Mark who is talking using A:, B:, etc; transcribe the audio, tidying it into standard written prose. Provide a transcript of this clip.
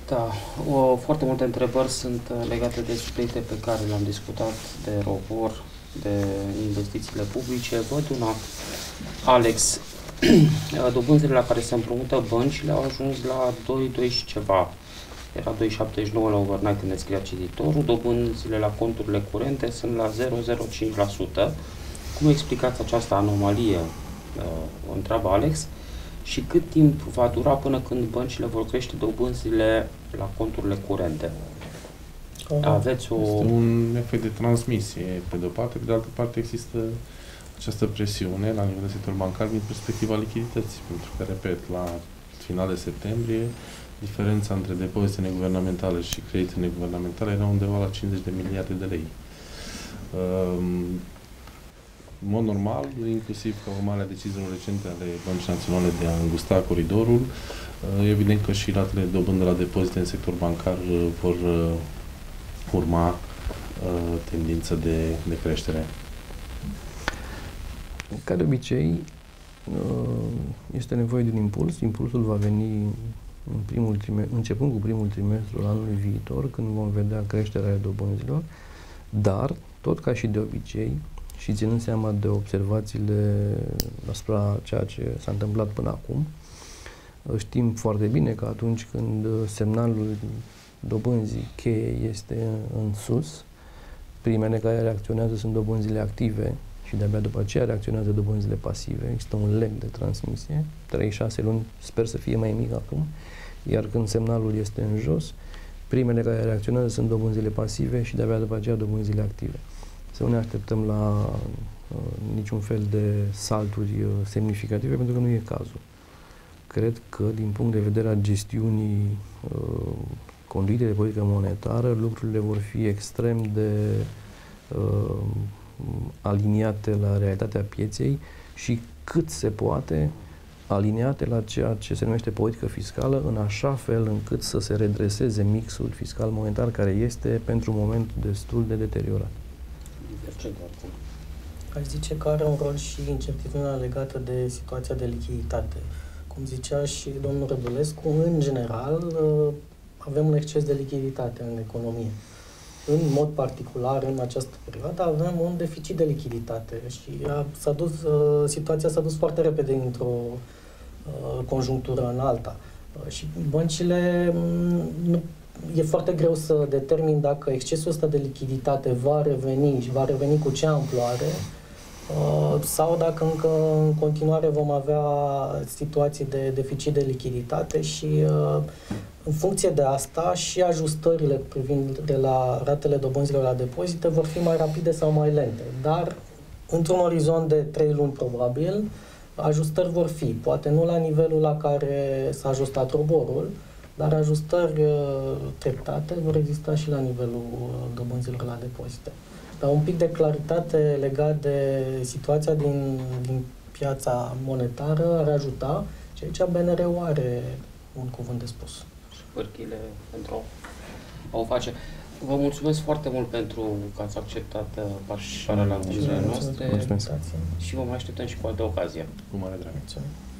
A: Da, foarte multe întrebări sunt legate de subiecte pe care le-am discutat, de ROBOR, de investițiile publice. Văd una, Alex, dobânzile la care se împrumută băncile au ajuns la 2 și ceva. Era 2,79 la overnight când ne scria cititorul, dobânzile la conturile curente sunt la 0,05%. Cum explicați această anomalie, întreabă Alex, și cât timp va dura până când băncile vor crește dobânzile la conturile curente? Aveți o...
B: Este un efect de transmisie, pe de-o parte, pe de altă parte există această presiune la nivel de sector bancar din perspectiva lichidității, pentru că, repet, la final de septembrie, diferența între depozite neguvernamentale și credite neguvernamentale era undeva la 50 de miliarde de lei. În mod normal, inclusiv ca urmare a deciziilor recente ale Băncii Naționale de a îngusta coridorul, evident că și ratele de dobândă la depozite în sector bancar vor urma tendința de creștere.
C: Ca de obicei, este nevoie de un impuls. Impulsul va veni începând cu primul trimestru al anului viitor, când vom vedea creșterea dobânzilor, dar, tot ca și de obicei, și ținând seama de observațiile asupra ceea ce s-a întâmplat până acum, știm foarte bine că atunci când semnalul dobânzii cheie este în sus, primele care reacționează sunt dobânzile active și de-abia după aceea reacționează dobânzile pasive. Există un leg de transmisie, 3-6 luni, sper să fie mai mic acum, iar când semnalul este în jos, primele care reacționează sunt dobânzile pasive și de-abia după aceea dobânzile active. Să nu ne așteptăm la niciun fel de salturi semnificative, pentru că nu e cazul. Cred că, din punct de vedere a gestiunii conduitei de politică monetară, lucrurile vor fi extrem de aliniate la realitatea pieței și cât se poate aliniate la ceea ce se numește politică fiscală, în așa fel încât să se redreseze mixul fiscal-monetar, care este, pentru un moment, destul de deteriorat.
D: Aș zice că are un rol și incertitudinea legată de situația de lichiditate. Cum zicea și domnul Rădulescu, în general avem un exces de lichiditate în economie. În mod particular, în această perioadă, avem un deficit de lichiditate și situația s-a dus foarte repede într-o conjunctură în alta. Și băncile, e foarte greu să determin dacă excesul ăsta de lichiditate va reveni și va reveni cu ce amploare, sau dacă încă în continuare vom avea situații de deficit de lichiditate și în funcție de asta și ajustările privind de la ratele dobânzilor la depozite vor fi mai rapide sau mai lente. Dar într-un orizont de 3 luni probabil, ajustări vor fi. Poate nu la nivelul la care s-a ajustat roborul, dar ajustări treptate vor exista și la nivelul dobânzilor la depozite. Dar un pic de claritate legat de situația din piața monetară ar ajuta și aici BNR-ul are un cuvânt de spus.
A: Și pârghile pentru a o face. Vă mulțumesc foarte mult pentru că ați acceptat participarea la întâlnirile noastre și vă mai așteptăm și cu altă ocazie.
B: Cu mare drag.